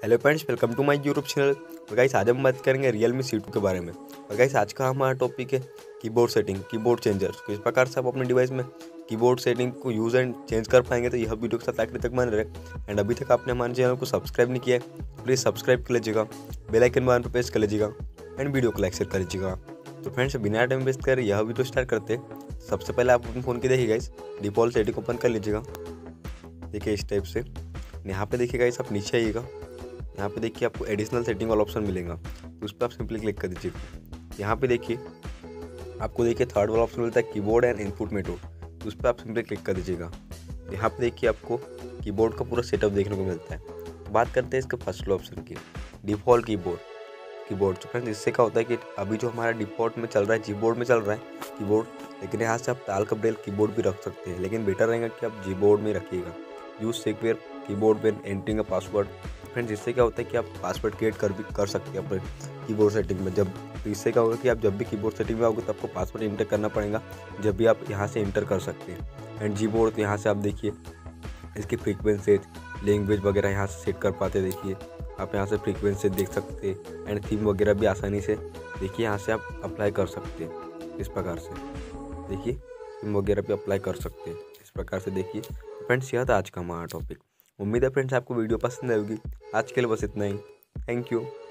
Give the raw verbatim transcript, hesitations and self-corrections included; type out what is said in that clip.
Hello friends, welcome to my YouTube channel. और guys आज हम बात करेंगे रियलमी सी टू के बारे में। और गाइस आज का हमारा टॉपिक है कीबोर्ड सेटिंग, कीबोर्ड चेंजर। किस प्रकार से आप अपने डिवाइस में कीबोर्ड सेटिंग को यूज़ एंड चेंज कर पाएंगे, तो यह वीडियो के साथ आखिर तक बने रहे। एंड अभी तक आपने हमारे चैनल को सब्सक्राइब नहीं किया है, प्लीज़ सब्सक्राइब कर लीजिएगा, बेल आइकन बटन पर प्रेस कर लीजिएगा एंड वीडियो को लाइक शेयर कर लीजिएगा। तो फ्रेंड्स बिना टाइम वेस्ट कर यह वीडियो स्टार्ट करते हैं। सबसे पहले आप अपने फ़ोन की देखिए गाइस, डिफ़ॉल्ट सेटिंग ओपन कर लीजिएगा। देखिए इस टाइप से यहाँ पे देखिए गाइस, आप नीचे आइएगा। यहाँ पे देखिए आपको एडिशनल सेटिंग वाला ऑप्शन मिलेगा, तो उस पर आप सिंपली क्लिक कर दीजिएगा। यहाँ पे देखिए आपको देखिए थर्ड वाला ऑप्शन मिलता है कीबोर्ड एंड इनपुट मेथड, तो उस पर आप सिंपली क्लिक कर दीजिएगा। यहाँ पे देखिए आपको कीबोर्ड का पूरा सेटअप देखने को मिलता है। तो बात करते हैं इसके फर्स्ट ऑप्शन की, डिफ़ॉल्ट कीबोर्ड कीबोर्ड तो फ्रेंड्स इससे क्या होता है कि अभी जो हमारा डिफ़ॉल्ट में चल रहा है, जीबोर्ड में चल रहा है कीबोर्ड, लेकिन यहाँ से आप ताल कब्रेल कीबोर्ड भी रख सकते हैं, लेकिन बेटर रहेगा कि आप जीबोर्ड में रखिएगा। Use secure keyboard when entering a password. Friends इससे क्या होता है कि आप पासवर्ड क्रिएट कर भी कर सकते हैं अपने कीबोर्ड सेटिंग में। जब तो इससे क्या होगा कि आप जब भी कीबोर्ड सेटिंग में आओगे तो आपको पासवर्ड इंटर करना पड़ेगा, जब भी आप यहाँ से इंटर कर सकते हैं। एंड जीबोर्ड तो यहाँ से आप देखिए इसकी फ्रीक्वेंसी, लैंग्वेज वगैरह यहाँ से सेट कर पाते। देखिए आप यहाँ से फ्रीक्वेंसी देख सकते हैं एंड थीम वगैरह भी आसानी से देखिए यहाँ से आप अप्लाई कर सकते हैं। इस प्रकार से देखिए थीम वगैरह भी अप्लाई कर सकते हैं। इस प्रकार से देखिए फ्रेंड्स, यह था आज का हमारा टॉपिक। उम्मीद है फ्रेंड्स आपको वीडियो पसंद आएगी। आज के लिए बस इतना ही। Thank you.